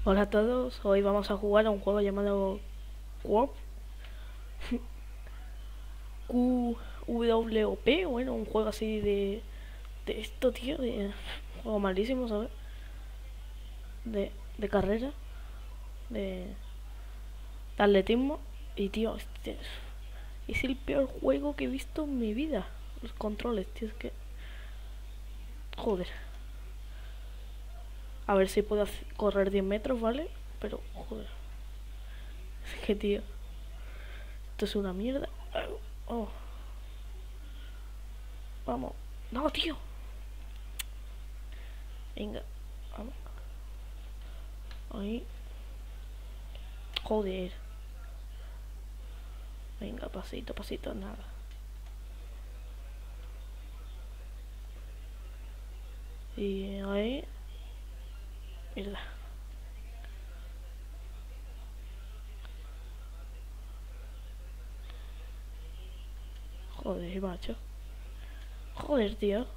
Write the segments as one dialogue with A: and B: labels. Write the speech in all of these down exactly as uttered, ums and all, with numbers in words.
A: Hola a todos, hoy vamos a jugar a un juego llamado Qwop, Q W O P, bueno, un juego así de, de esto, tío, de un juego malísimo, ¿sabes? De, de carrera, de, de atletismo, y tío, este es el peor juego que he visto en mi vida. Los controles, tío, es que, joder, a ver si puedo hacer- correr diez metros, ¿vale? Pero, joder, es que, tío, esto es una mierda. Oh, vamos, no, tío, venga, vamos, ahí, joder. Venga, pasito, pasito, nada. Y ahí. Mierda. Joder, macho. Joder, tío.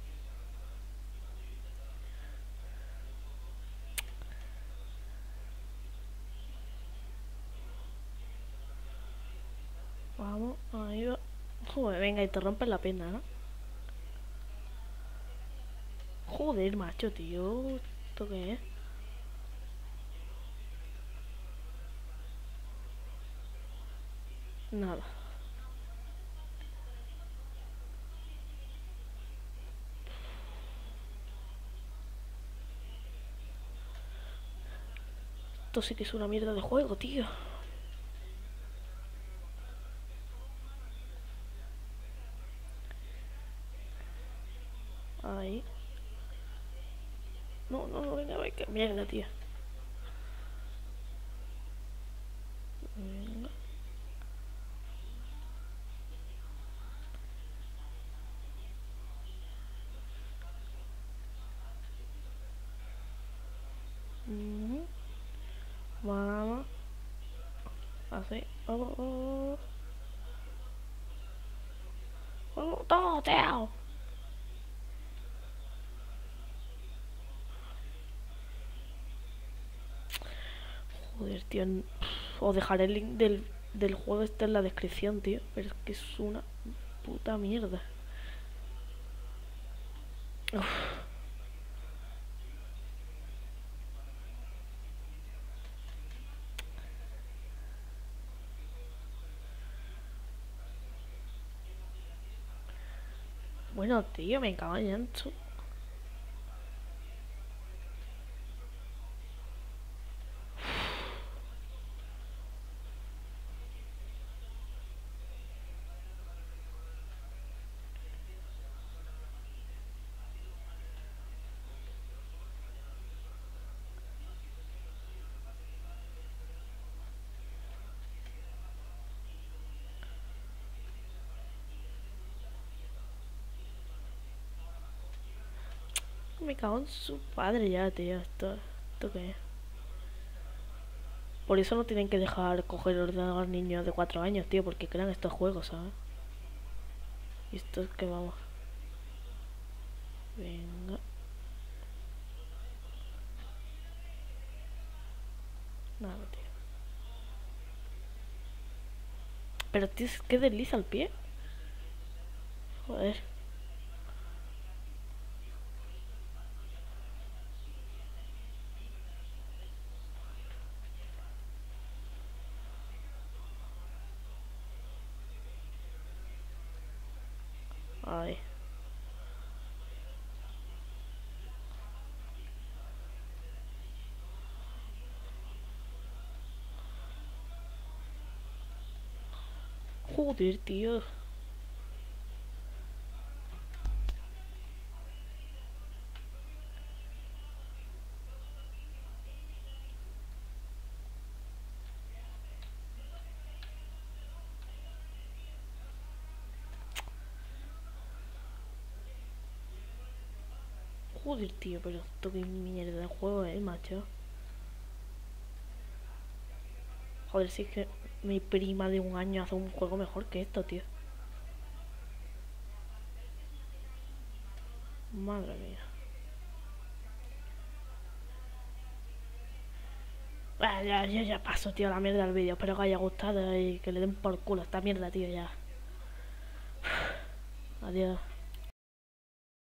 A: Vamos, ahí va. Joder, venga, y te rompes la pena, ¿no? Joder, macho, tío. ¿Esto qué es? Nada. Esto sí que es una mierda de juego, tío. Ahí. No, no, no, venga, venga. Mierda, tío. Venga. Mm, vamos. Así. Vamos, vamos. Vamos, todo, tío. Joder, tío. Os dejaré el link del, del juego este en la descripción, tío. Pero es que es una puta mierda. Uf. Bueno, tío, me cago en llanto. Me cago en su padre ya, tío. Esto, ¿esto qué es? Por eso no tienen que dejar coger el ordenador a niños de cuatro años, tío, porque crean estos juegos, ¿sabes? Y esto es que vamos. Venga. Nada, tío. Pero, tío, es que desliza el pie. Joder. Ay. Joder, tío. Joder, tío, pero esto qué mierda de juego es, macho. Joder, si es que mi prima de un año hace un juego mejor que esto, tío. Madre mía. Ah, ya, ya, ya paso, tío, la mierda del vídeo. Espero que haya gustado y que le den por culo a esta mierda, tío, ya. Adiós.